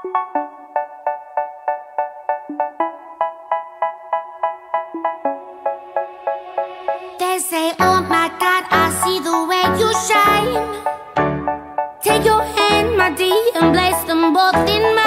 They say, oh my God, I see the way you shine. Take your hand, my dear, and place them both in mine.